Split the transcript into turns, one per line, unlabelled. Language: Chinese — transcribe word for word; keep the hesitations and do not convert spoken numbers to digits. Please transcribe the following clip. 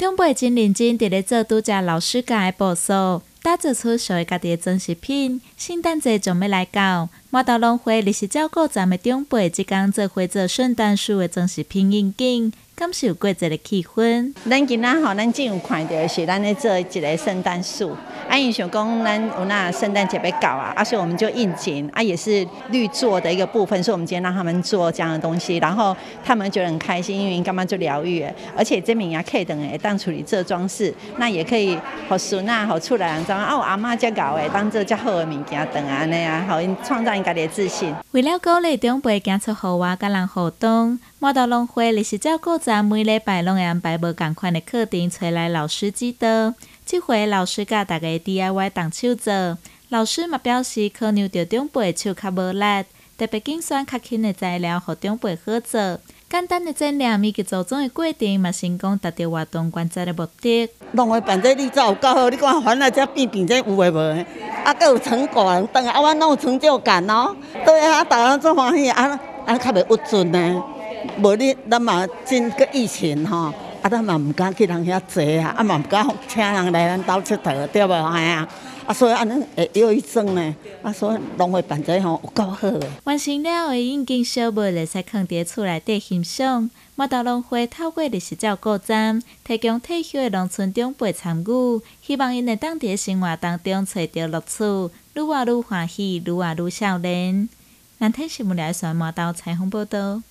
长辈真认真伫咧做拄则老师教的步数，打造出属于家己的装饰品。圣诞节将要来到，麻豆农会历史照顾站的长辈即天做伙做圣诞树的装饰品应景，感受过节的气氛。
咱今仔吼，咱真有看到是咱咧做一个圣诞树，啊，因想讲咱有那圣诞节要到啊，啊，所以我们就应景啊，也是绿作的一个部分，所以我们今天让他们做这样的东西，然后他们觉得很开心，因为干嘛就疗愈，而且这名也可以等诶当处理这装饰，那也可以互孙啊、互厝内人知啊，我阿嬷遮搞诶，当做遮好诶物件等安尼啊，互因创造因家己的自信。
为了鼓励长辈行出户外甲人互动，麻豆农会历史照顾站每礼拜拢会安排无同款的课程，找来老师指导。这回老师甲大家 D I Y 动手做，老师嘛表示可能着长辈手较无力，特别精选较轻的材料，互长辈好做。简单的展览以及组装的过程嘛，成功达到活动观察的目的。
农会办这你做有够好，你看烦恼这变变这有诶无？啊，佫有成果，等下啊，我拢有成就感哦。对啊，大家做欢喜啊，啊较袂郁准呢。无你咱嘛真个疫情吼。啊，咱嘛唔敢去人遐坐啊，啊嘛唔敢请人来咱兜佚佗，对无？哎呀，啊所以安尼会忧郁症呢，啊所以农会办这吼有够好诶。
完成了的应景小物，会使放伫厝内底欣赏。麻豆农会透过历史照顾站，提供退休的农村长辈参与，希望因会当伫生活当中找到乐趣，愈活愈欢喜，愈活愈少年。南天新闻台线麻豆采访报道。